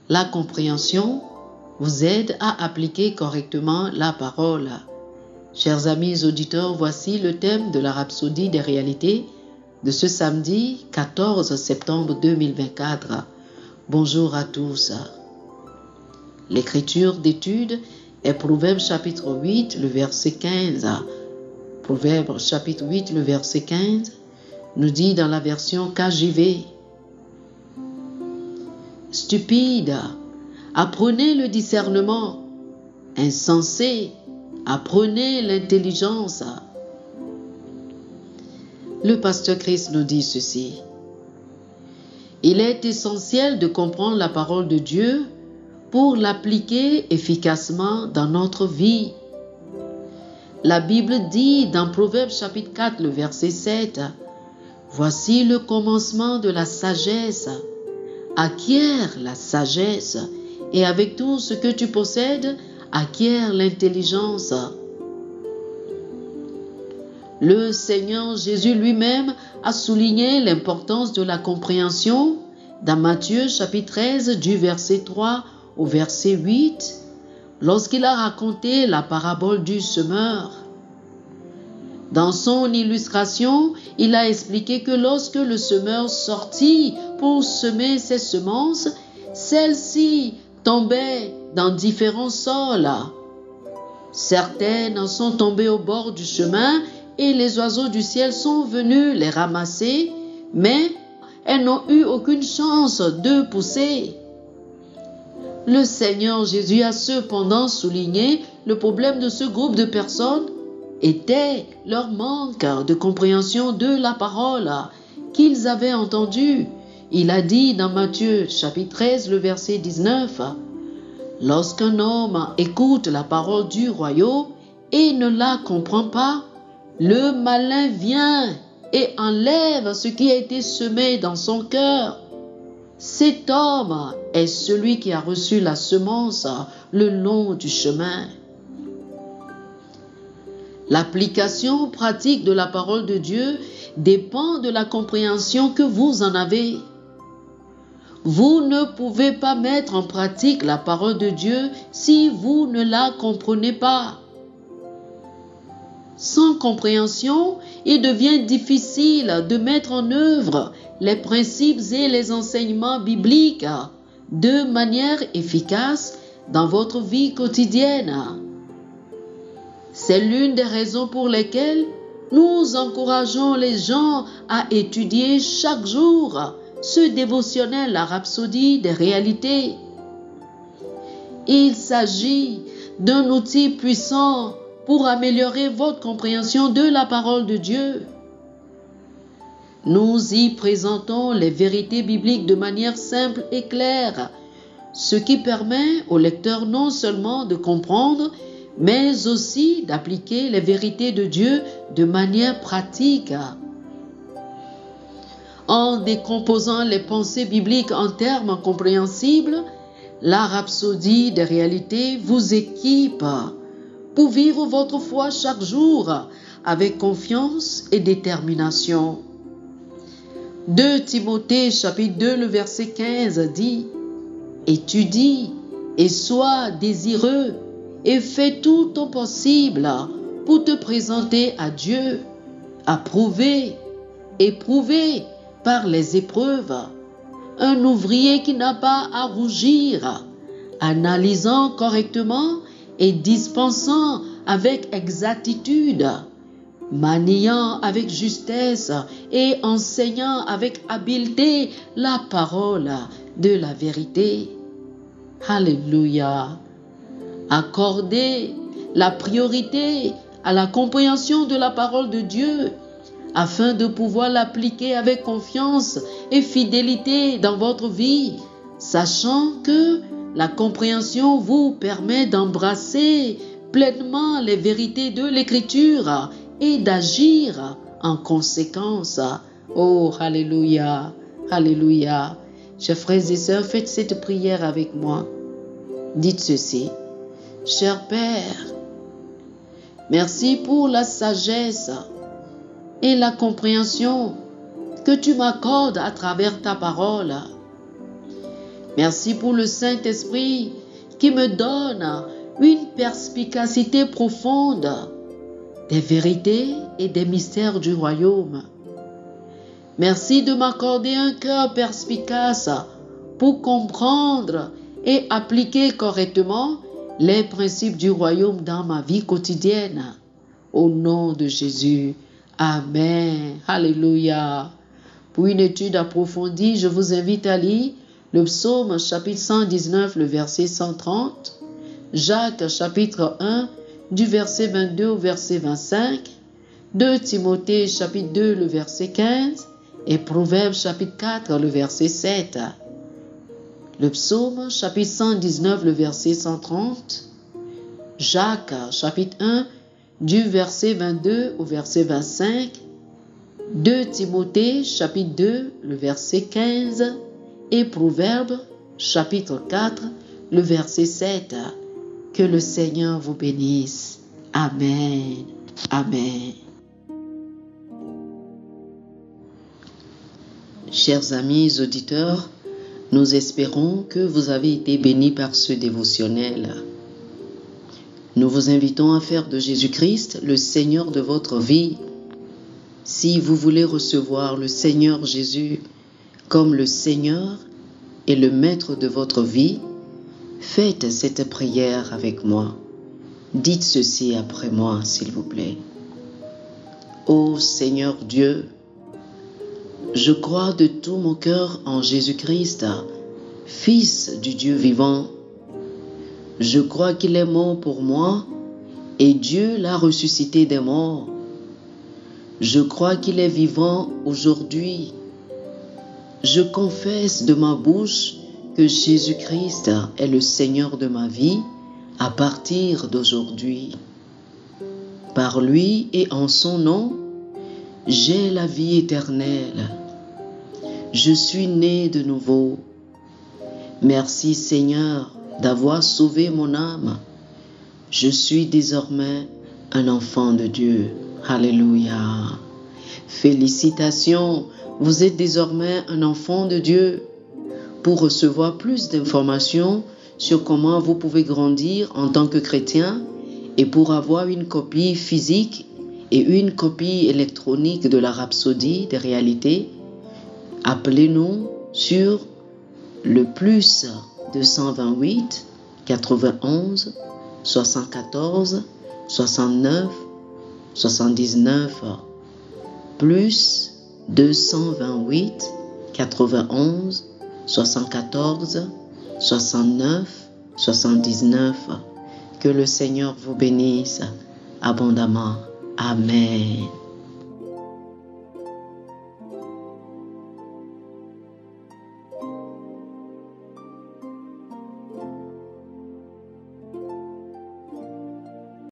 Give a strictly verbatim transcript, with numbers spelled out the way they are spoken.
La compréhension vous aide à appliquer correctement la parole. Chers amis auditeurs, voici le thème de la Rhapsodie des réalités de ce samedi quatorze septembre deux mille vingt-quatre. Bonjour à tous. L'écriture d'étude est Proverbe chapitre huit, le verset quinze. Proverbe chapitre huit, le verset quinze, nous dit dans la version K J V: Stupide, apprenez le discernement. Insensé, apprenez l'intelligence. Le pasteur Christ nous dit ceci: il est essentiel de comprendre la parole de Dieu pour l'appliquer efficacement dans notre vie. La Bible dit dans Proverbe chapitre quatre, le verset sept, « Voici le commencement de la sagesse. Acquiert la sagesse, et avec tout ce que tu possèdes, acquiert l'intelligence. » Le Seigneur Jésus lui-même a souligné l'importance de la compréhension dans Matthieu chapitre treize, du verset trois au verset huit, lorsqu'il a raconté la parabole du semeur. Dans son illustration, il a expliqué que lorsque le semeur sortit pour semer ses semences, celles-ci tombaient dans différents sols. Certaines sont tombées au bord du chemin et les oiseaux du ciel sont venus les ramasser, mais elles n'ont eu aucune chance de pousser. Le Seigneur Jésus a cependant souligné le problème de ce groupe de personnes était leur manque de compréhension de la parole qu'ils avaient entendue. Il a dit dans Matthieu chapitre treize, le verset dix-neuf, « Lorsqu'un homme écoute la parole du royaume et ne la comprend pas, le malin vient et enlève ce qui a été semé dans son cœur. Cet homme est celui qui a reçu la semence le long du chemin. » L'application pratique de la parole de Dieu dépend de la compréhension que vous en avez. Vous ne pouvez pas mettre en pratique la parole de Dieu si vous ne la comprenez pas. Sans compréhension, il devient difficile de mettre en œuvre les principes et les enseignements bibliques de manière efficace dans votre vie quotidienne. C'est l'une des raisons pour lesquelles nous encourageons les gens à étudier chaque jour ce dévotionnel, la Rhapsodie des réalités. Il s'agit d'un outil puissant pour améliorer votre compréhension de la parole de Dieu. Nous y présentons les vérités bibliques de manière simple et claire, ce qui permet au lecteur non seulement de comprendre, mais aussi d'appliquer les vérités de Dieu de manière pratique. En décomposant les pensées bibliques en termes compréhensibles, la Rhapsodie des réalités vous équipe pour vivre votre foi chaque jour avec confiance et détermination. deux Timothée chapitre deux, le verset quinze dit « Étudie et sois désireux et fais tout ton possible pour te présenter à Dieu, approuvé, éprouvé par les épreuves, un ouvrier qui n'a pas à rougir, analysant correctement et dispensant avec exactitude, maniant avec justesse et enseignant avec habileté la parole de la vérité. » Alléluia. Accordez la priorité à la compréhension de la parole de Dieu afin de pouvoir l'appliquer avec confiance et fidélité dans votre vie, sachant que la compréhension vous permet d'embrasser pleinement les vérités de l'Écriture et d'agir en conséquence. Oh, alléluia, alléluia. Chers frères et sœurs, faites cette prière avec moi. Dites ceci: cher Père, merci pour la sagesse et la compréhension que tu m'accordes à travers ta parole. Merci pour le Saint-Esprit qui me donne une perspicacité profonde des vérités et des mystères du royaume. Merci de m'accorder un cœur perspicace pour comprendre et appliquer correctement les principes du royaume dans ma vie quotidienne. Au nom de Jésus. Amen. Alléluia. Pour une étude approfondie, je vous invite à lire le psaume chapitre cent dix-neuf, le verset cent trente, Jacques chapitre un, du verset vingt-deux au verset vingt-cinq, deux Timothée chapitre deux, le verset quinze, et Proverbes chapitre quatre, le verset sept. Le psaume chapitre cent dix-neuf, le verset cent trente, Jacques chapitre un, du verset vingt-deux au verset vingt-cinq, deux Timothée chapitre deux, le verset quinze, et Proverbes chapitre quatre, le verset sept. Que le Seigneur vous bénisse. Amen. Amen. Chers amis auditeurs, nous espérons que vous avez été bénis par ce dévotionnel. Nous vous invitons à faire de Jésus-Christ le Seigneur de votre vie. Si vous voulez recevoir le Seigneur Jésus comme le Seigneur et le Maître de votre vie, faites cette prière avec moi. Dites ceci après moi, s'il vous plaît. Ô Seigneur Dieu, je crois de tout mon cœur en Jésus-Christ, Fils du Dieu vivant. Je crois qu'il est mort pour moi et Dieu l'a ressuscité des morts. Je crois qu'il est vivant aujourd'hui. Je confesse de ma bouche que Jésus-Christ est le Seigneur de ma vie à partir d'aujourd'hui. Par lui et en son nom, j'ai la vie éternelle. Je suis né de nouveau. Merci Seigneur d'avoir sauvé mon âme. Je suis désormais un enfant de Dieu. Alléluia. Félicitations, vous êtes désormais un enfant de Dieu. Pour recevoir plus d'informations sur comment vous pouvez grandir en tant que chrétien et pour avoir une copie physique et une copie électronique de la Rhapsodie des réalités, appelez-nous sur le plus deux cent vingt-huit, quatre-vingt-onze, soixante-quatorze, soixante-neuf, soixante-dix-neuf, plus deux cent vingt-huit, quatre-vingt-onze, soixante-quatorze, soixante-neuf, soixante-dix-neuf. Que le Seigneur vous bénisse abondamment. Amen.